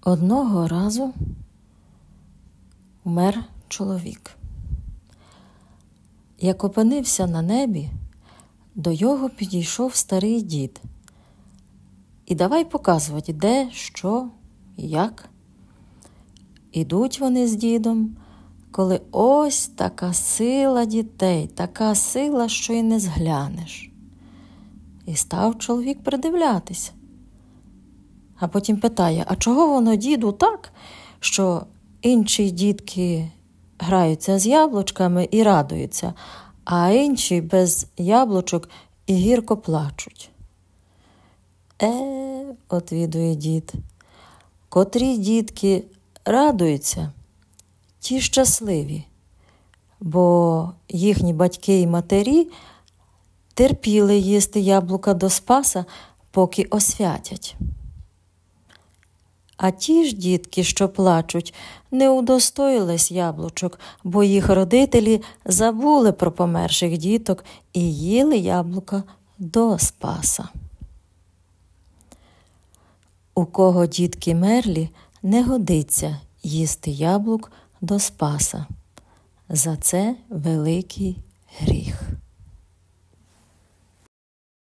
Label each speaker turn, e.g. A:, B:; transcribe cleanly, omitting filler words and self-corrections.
A: Одного разу умер чоловік. Як опинився на небі, до його підійшов старий дід. І давай показувати, де, що, як. Ідуть вони з дідом, коли ось така сила дітей, така сила, що й не зглянеш. І став чоловік придивлятися. А потім питає, а чого воно, діду, так, що інші дітки граються з яблучками і радуються, а інші без яблучок і гірко плачуть? Відповідає дід, котрі дітки радуються, ті щасливі, бо їхні батьки і матері терпіли їсти яблука до Спаса, поки освятять. А ті ж дітки, що плачуть, не удостоїлись яблучок, бо їх родителі забули про померших діток і їли яблука до Спаса. У кого дітки мерлі, не годиться їсти яблук до Спаса. За це великий гріх.